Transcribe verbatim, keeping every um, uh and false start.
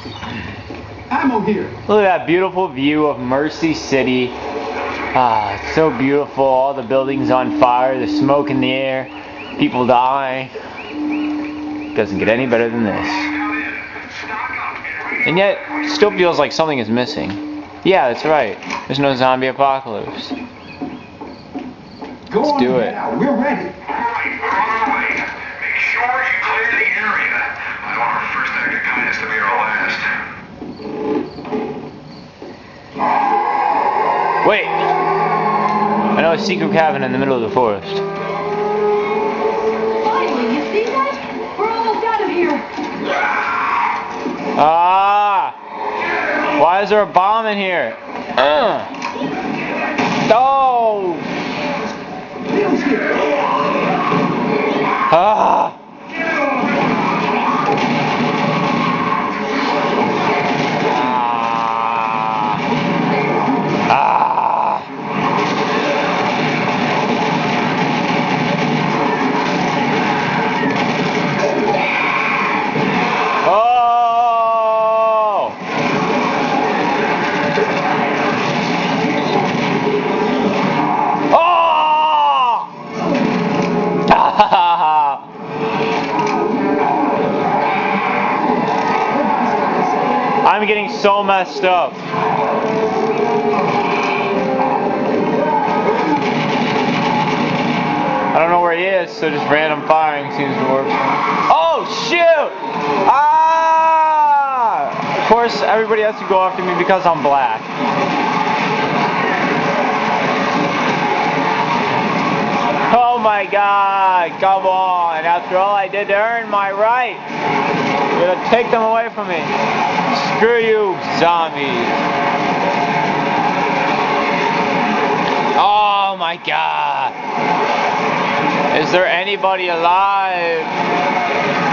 Ammo here. Look at that beautiful view of Mercy City. Ah, it's so beautiful. All the buildings on fire, the smoke in the air, people die. Doesn't get any better than this. And yet, still feels like something is missing. Yeah, that's right. There's no zombie apocalypse. Go Let's on do and it. get out. We're ready. Make sure you clear the area. I want our first act of kindness to be our last. Wait! I know a secret cabin in the middle of the forest. Finally, you see that? We're almost out of here. Ah! Why is there a bomb in here? Uh. Oh! Ah! I'm getting so messed up. I don't know where he is, so just random firing seems to work. Oh shoot! Ah! Of course, everybody has to go after me because I'm black. Oh my God! Come on! After all I did to earn my right, you're gonna take them away from me. Screw you, zombies. Oh my God. Is there anybody alive?